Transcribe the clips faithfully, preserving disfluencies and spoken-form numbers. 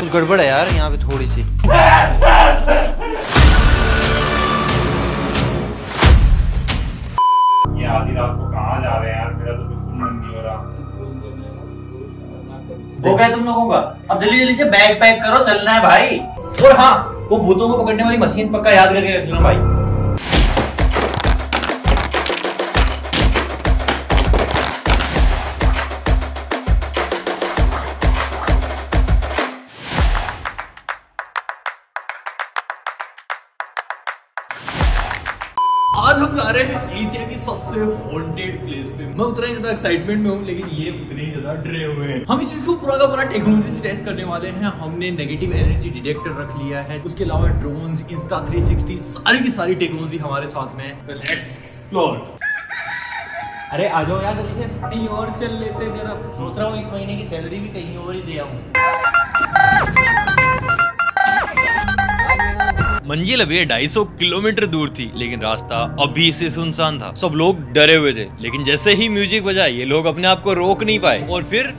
कुछ गड़बड़ है यार यहाँ पे थोड़ी सी। ये आधी रात को कहाँ जा रहे हैं यार, मेरा तो बिल्कुल मन नहीं हो रहा। हो गया तुम लोगों का, अब जल्दी जल्दी से बैग पैक करो, चलना है भाई। और हाँ, वो भूतों को पकड़ने वाली मशीन पक्का याद करके रख लेना भाई। आज हम जा रहे हैं एशिया की सबसे हॉन्टेड प्लेस पे। मैं उतना ही ज्यादा एक्साइटमेंट में हूँ, लेकिन ये उतने ही ज्यादा डरे हुए हैं। हम इस चीज को पूरा का पूरा टेक्नोलॉजी से टेस्ट करने वाले हैं। हमने नेगेटिव एनर्जी डिटेक्टर रख लिया है, उसके अलावा ड्रोन्स, इंस्टा थ्री सिक्सटी, सारी की सारी टेक्नोलॉजी हमारे साथ में है। Let's explore. अरे आ जाओ यार जल्दी से, कहीं और चल लेते जरा। सोच रहा हूँ इस महीने की सैलरी भी कहीं और ही दे आऊँ। मंजिल अभी ढाई सौ किलोमीटर दूर थी, लेकिन रास्ता अभी से सुनसान था। सब लोग डरे हुए थे, लेकिन जैसे ही म्यूजिक बजा ये लोग अपने आप को रोक नहीं पाए और फिर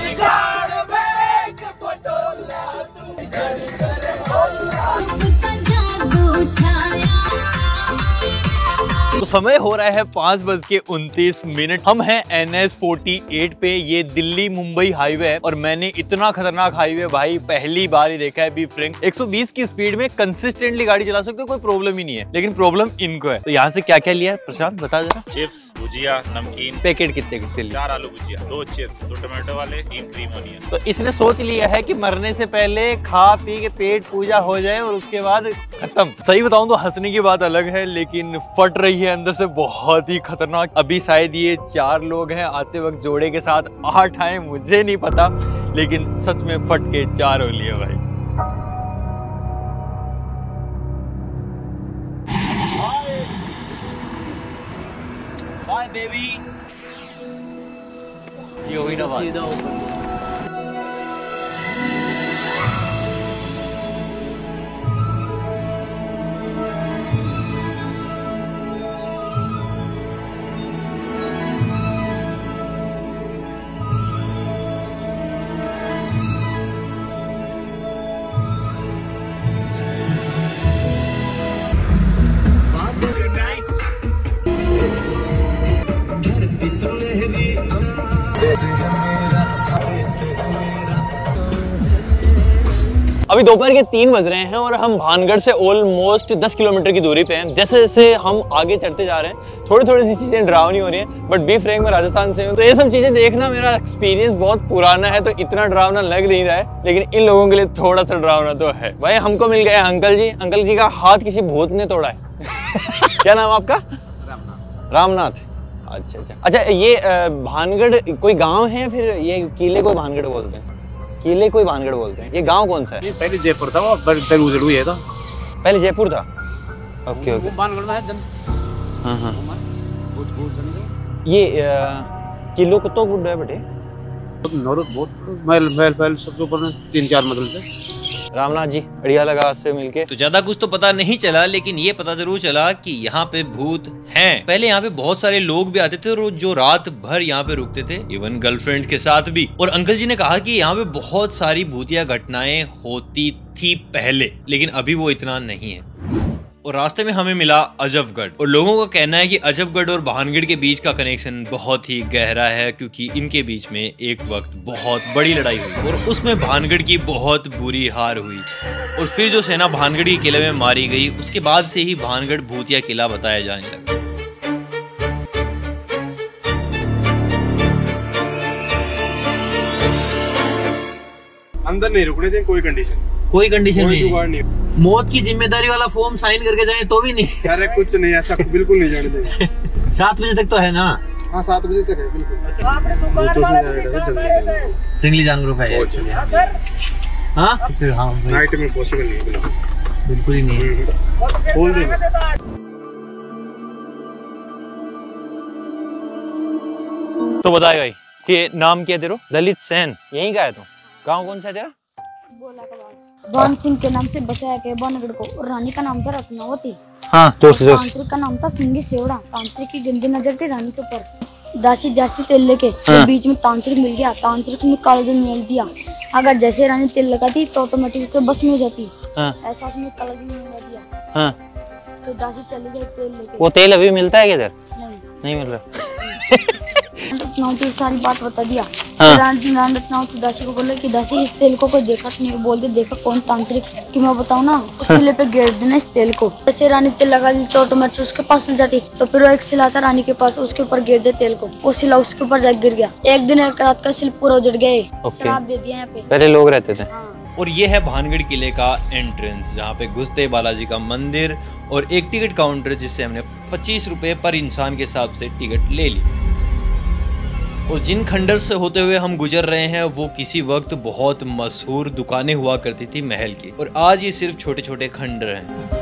तो समय हो रहा है पाँच बज के उनतीस मिनट। हम हैं एन एच फोर्टी एट पे। ये दिल्ली मुंबई हाईवे है और मैंने इतना खतरनाक हाईवे भाई पहली बार ही देखा है। बी फ्रैंक एक सौ बीस की स्पीड में कंसिस्टेंटली गाड़ी चला सकते हो, कोई प्रॉब्लम ही नहीं है। लेकिन प्रॉब्लम इनको है। तो यहाँ से क्या क्या लिया है प्रशांत बता जरा। चिप्स, भुजिया, नमकीन। पैकेट कितने कितने लिए? चार आलू भुजिया, दो चिप्स, दो टमाटो वाले, तीन क्रीम ओनियन। तो इसने सोच लिया है कि मरने से पहले खा पी के पेट पूजा हो जाए और उसके बाद खत्म। सही बताऊं तो हंसने की बात अलग है, लेकिन फट रही है अंदर से बहुत ही खतरनाक। अभी शायद ये चार लोग हैं, आते वक्त जोड़े के साथ आठ आए, मुझे नहीं पता, लेकिन सच में फट के चार हो लिए भाई। Bye baby. ये हुई ना बात। अभी दोपहर के तीन बज रहे हैं और हम भानगढ़ से ऑलमोस्ट दस किलोमीटर की दूरी पे हैं। जैसे जैसे हम आगे चढ़ते जा रहे हैं थोड़ी थोड़ी सी चीजें डरावनी हो रही हैं, बट बी फ्रैंक में राजस्थान से हूँ तो ये सब चीजें देखना मेरा एक्सपीरियंस बहुत पुराना है, तो इतना डरावना लग नहीं रहा है, लेकिन इन लोगों के लिए थोड़ा सा डरावना तो है। भाई हमको मिल गए अंकल जी। अंकल जी का हाथ किसी भूत ने तोड़ा है। क्या नाम आपका? रामनाथ। रामनाथ, अच्छा अच्छा अच्छा। ये भानगढ़ कोई गाँव है, फिर ये किले को भानगढ़ बोलते हैं? किले कोई भानगढ़ बोलते हैं। ये गांव कौन सा है? पहले जयपुर था, वो उजड़ हुई है। था पहले जयपुर था। Okay okay. भानगढ़ में है जन। हाँ हाँ। ये किलो को तो गुड है बेटे। नौरत बहुत महल महल महल सबके ऊपर तीन चार मंजिल थे। रामनाथ जी बढ़िया लगा आपसे मिलके। तो ज्यादा कुछ तो पता नहीं चला, लेकिन ये पता जरूर चला कि यहाँ पे भूत हैं। पहले यहाँ पे बहुत सारे लोग भी आते थे और जो रात भर यहाँ पे रुकते थे, इवन गर्लफ्रेंड के साथ भी। और अंकल जी ने कहा कि यहाँ पे बहुत सारी भूतिया घटनाएं होती थी पहले, लेकिन अभी वो इतना नहीं है। और रास्ते में हमें मिला अजबगढ़, और लोगों का कहना है कि अजबगढ़ और भानगढ़ के बीच का कनेक्शन बहुत ही गहरा है, क्योंकि इनके बीच में एक वक्त बहुत बड़ी लड़ाई हुई और उसमें भानगढ़ की बहुत बुरी हार हुई। और फिर जो सेना भानगढ़ के किले में मारी गई, उसके बाद से ही भानगढ़ भूतिया किला बताया जाने लगा। अंदर नहीं रुकने दें, कोई कंडीशन कोई कंडीशन कोई नहीं, नहीं। मौत की जिम्मेदारी वाला फॉर्म साइन करके जाए तो भी नहीं। अरे कुछ नहीं, ऐसा बिल्कुल नहीं जाने देंगे। सात बजे तक तो है ना? हाँ सात बजे तक है बिल्कुल। जंगली जानवरों का है। हाँ फिर हाँ नाइट में पॉसिबल नहीं है, बिल्कुल बिल्कुल ही नहीं। खोल देना। तो बताए भाई कि नाम क्या तेरा? ललित सेन। यहीं का है तू? गाँव कौन सा है तेरा? भान सिंह के नाम से बसाया गया भानगढ़ को, और रानी का नाम था रत्नावती। हाँ, जोर से जोर से। तांत्रिक का नाम था सिंगी सेवड़ा। तांत्रिक की गंदी नजर थी रानी के ऊपर। दासी जाती तेल लेके हाँ। बीच में तांत्रिक मिल गया। तांत्रिक ने काला जल मिल दिया। अगर जैसे रानी तेल लगाती तो ऑटोमेटिक उसके बस में हो जाती। हाँ। ऐसा उसमें कलर भी नहीं लगा दिया। हाँ। तो दासी चली गई तेल लेके। वो तेल अभी मिलता है किधर? नहीं नहीं मिल रहा। रत्नावती सारी बात बता दिया। हाँ। रानी रानी रत्नावती दासी को बोले कि दासी इस तेल को कोई देखा नहीं, बोल दे देखा कौन तांत्रिक कि मैं बताऊँ ना, उस सिले पे गिर देना इस तेल को। जैसे रानी तेल लगा ली तो ऑटोमेटिक उसके पास चल जाती। तो फिर वो एक सिला था रानी के पास, उसके ऊपर गिर दे तेल को, वो सिला उसके ऊपर जाकर गिर गया। एक दिन एक रात का सिल पूरा उजड़ गया। शराब दे दिया यहाँ पे। पहले लोग रहते थे। हाँ। और ये है भानगढ़ किले का एंट्रेंस, जहाँ पे घुसते बालाजी का मंदिर और एक टिकट काउंटर जिससे हमने पच्चीस रुपए पर इंसान के हिसाब से टिकट ले ली। और जिन खंडर से होते हुए हम गुजर रहे हैं वो किसी वक्त बहुत मशहूर दुकानें हुआ करती थी महल की, और आज ये सिर्फ छोटे छोटे खंडर हैं।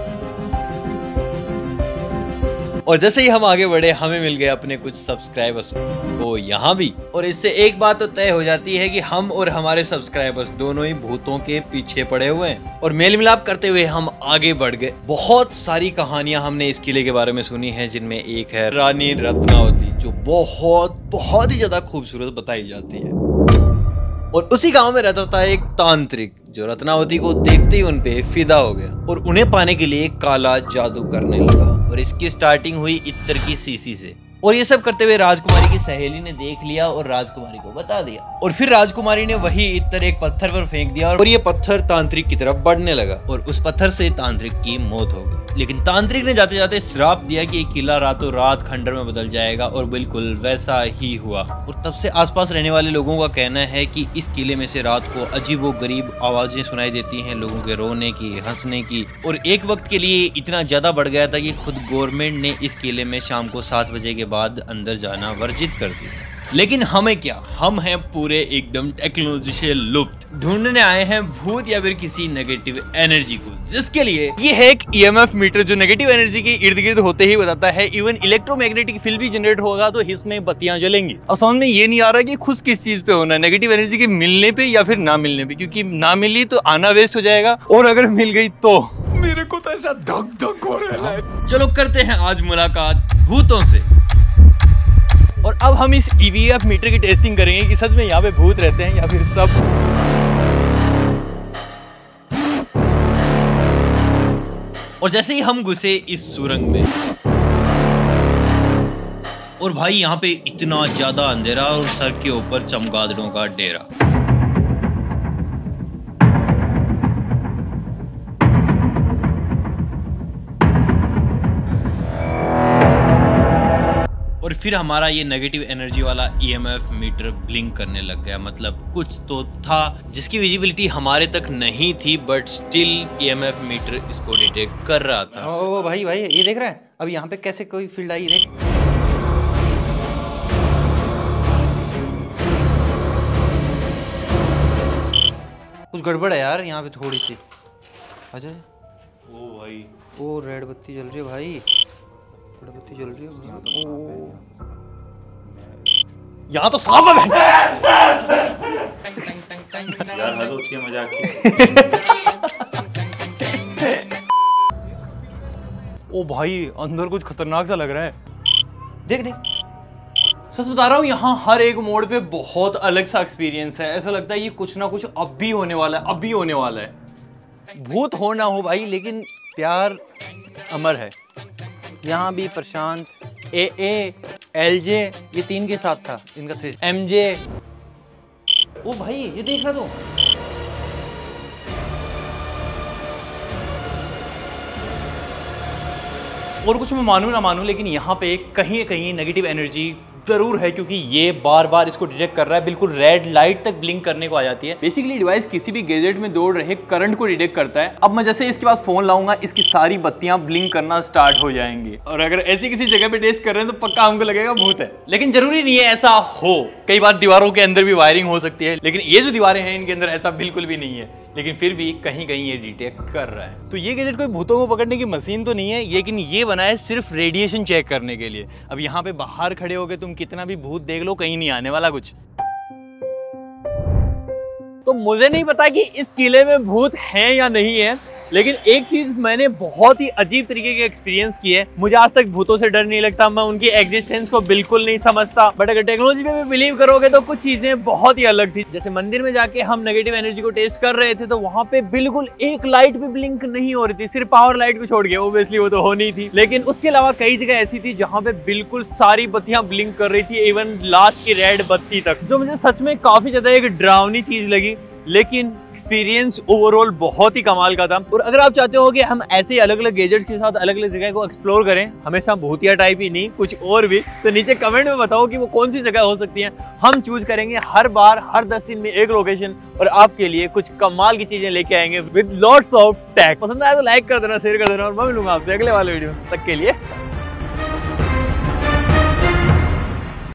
और जैसे ही हम आगे बढ़े हमें मिल गए अपने कुछ सब्सक्राइबर्स को यहाँ भी, और इससे एक बात तो तय हो जाती है कि हम और हमारे सब्सक्राइबर्स दोनों ही भूतों के पीछे पड़े हुए हैं। और मेल मिलाप करते हुए हम आगे बढ़ गए। बहुत सारी कहानियां हमने इस किले के बारे में सुनी है, जिनमें एक है रानी रत्नावती, जो बहुत बहुत ही ज्यादा खूबसूरत बताई जाती है। और उसी गांव में रहता था एक तांत्रिक जो रत्नावती को देखते ही उनपे फिदा हो गया और उन्हें पाने के लिए काला जादू करने लगा। और इसकी स्टार्टिंग हुई इत्र की सीसी से। और ये सब करते हुए राजकुमारी की सहेली ने देख लिया और राजकुमारी को बता दिया। और फिर राजकुमारी ने वही इत्र एक पत्थर पर फेंक दिया और ये पत्थर तांत्रिक की तरफ बढ़ने लगा और उस पत्थर से तांत्रिक की मौत हो गई। लेकिन तांत्रिक ने जाते जाते श्राप दिया कि ये किला रातों रात खंडर में बदल जाएगा, और बिल्कुल वैसा ही हुआ। और तब से आसपास रहने वाले लोगों का कहना है कि इस किले में से रात को अजीबोगरीब आवाजें सुनाई देती हैं, लोगों के रोने की, हंसने की। और एक वक्त के लिए इतना ज्यादा बढ़ गया था कि खुद गवर्नमेंट ने इस किले में शाम को सात बजे के बाद अंदर जाना वर्जित कर दिया। लेकिन हमें क्या, हम हैं पूरे एकदम टेक्नोलॉजी से लुप्त, ढूंढने आए हैं भूत या फिर किसी नेगेटिव एनर्जी को, जिसके लिए ये है एक ईएमएफ मीटर जो नेगेटिव एनर्जी के इर्द गिर्द होते ही बताता है। इवन इलेक्ट्रोमैग्नेटिक फील्ड भी जनरेट होगा तो इसमें बत्तियां जलेंगी। अब समझ में ये नहीं आ रहा कि खुश किस चीज पे होना है, नेगेटिव एनर्जी के मिलने पे या फिर ना मिलने पे, क्योंकि ना मिली तो आना वेस्ट हो जाएगा, और अगर मिल गई तो मेरे को तो ऐसा धक धक हो रहा है। चलो करते हैं आज मुलाकात भूतों से। और अब हम इस ईवीएफ मीटर की टेस्टिंग करेंगे कि सच में यहाँ पे भूत रहते हैं या फिर सब। और जैसे ही हम घुसे इस सुरंग में, और भाई यहाँ पे इतना ज्यादा अंधेरा और सर के ऊपर चमगादड़ों का डेरा। और फिर हमारा ये नेगेटिव एनर्जी वाला ईएमएफ मीटर ब्लिंक करने लग गया। मतलब कुछ तो था जिसकी विजिबिलिटी हमारे तक नहीं थी, बट स्टिल ईएमएफ मीटर इसको डिटेक्ट कर रहा था। ओ भाई भाई ये देख रहा है अब यहाँ पे कैसे कोई फील्ड आई, देख। कुछ गड़बड़ है यार यहाँ पे थोड़ी सी। अच्छा ओ भाई, ओ रेड बत्ती जल रही है भाई, रेड बत्ती जल रही है। ओ यहाँ तो सांप है। यार हद होती है मजाक की। ओ भाई अंदर कुछ खतरनाक सा लग रहा है। देख देख, सच बता रहा हूँ, यहाँ हर एक मोड़ पे बहुत अलग सा एक्सपीरियंस है। ऐसा लगता है ये कुछ ना कुछ अब भी होने वाला है, अभी होने वाला है। भूत हो ना हो भाई, लेकिन प्यार अमर है। यहाँ भी प्रशांत, ए ए एल जे, ये तीन के साथ था, इनका थ्री एम जे। ओ भाई ये देख रहा तू, और कुछ मैं मानूं ना मानूं, लेकिन यहाँ पे कहीं कहीं नेगेटिव एनर्जी जरूर है, क्योंकि ये बार बार इसको डिटेक्ट कर रहा है। बिल्कुल रेड लाइट तक ब्लिंक करने को आ जाती है। बेसिकली डिवाइस किसी भी गैजेट में दौड़ रहे करंट को डिटेक्ट करता है। अब मैं जैसे इसके पास फोन लाऊंगा, इसकी सारी बत्तियां ब्लिंक करना स्टार्ट हो जाएंगी, और अगर ऐसी किसी जगह पे टेस्ट कर रहे हैं तो पक्का हमको लगेगा भूत है। लेकिन जरूरी नहीं है ऐसा हो, कई बार दीवारों के अंदर भी वायरिंग हो सकती है, लेकिन ये जो दीवारें हैं इनके अंदर ऐसा बिल्कुल भी नहीं है। लेकिन फिर भी कहीं कहीं ये डिटेक्ट कर रहा है। तो ये गैजेट कोई भूतों को पकड़ने की मशीन तो नहीं है, लेकिन ये बना है सिर्फ रेडिएशन चेक करने के लिए। अब यहाँ पे बाहर खड़े होके तुम कितना भी भूत देख लो, कहीं नहीं आने वाला कुछ। तो मुझे नहीं पता कि इस किले में भूत हैं या नहीं है, लेकिन एक चीज मैंने बहुत ही अजीब तरीके के एक्सपीरियंस की है। मुझे आज तक भूतों से डर नहीं लगता, मैं उनकी एग्जिस्टेंस को बिल्कुल नहीं समझता, बट अगर टेक्नोलॉजी पे भी बिलीव करोगे तो कुछ चीजें बहुत ही अलग थी। जैसे मंदिर में जाके हम नेगेटिव एनर्जी को टेस्ट कर रहे थे तो वहां पे बिल्कुल एक लाइट भी ब्लिंक नहीं हो रही थी, सिर्फ पावर लाइट को छोड़ के, ओब्वियसली वो तो होनी थी। लेकिन उसके अलावा कई जगह ऐसी थी जहां पे बिल्कुल सारी बत्तियां ब्लिंक कर रही थी, इवन लास्ट की रेड बत्ती तक, जो मुझे सच में काफी ज्यादा एक डरावनी चीज लगी। लेकिन एक्सपीरियंस ओवरऑल बहुत ही कमाल का था। और अगर आप चाहते हो कि हम ऐसे अलग अलग गैजेट्स के साथ अलग अलग जगह को एक्सप्लोर करें, हमेशा भूतिया टाइप ही नहीं, कुछ और भी, तो नीचे कमेंट में बताओ कि वो कौन सी जगह हो सकती है। हम चूज करेंगे हर बार हर दस दिन में एक लोकेशन और आपके लिए कुछ कमाल की चीजें लेके आएंगे विद लॉट्स ऑफ टैग। पसंद आया तो लाइक कर देना, शेयर कर देना और मैं मिलूंगा आपसे अगले वाले वीडियो तक के लिए।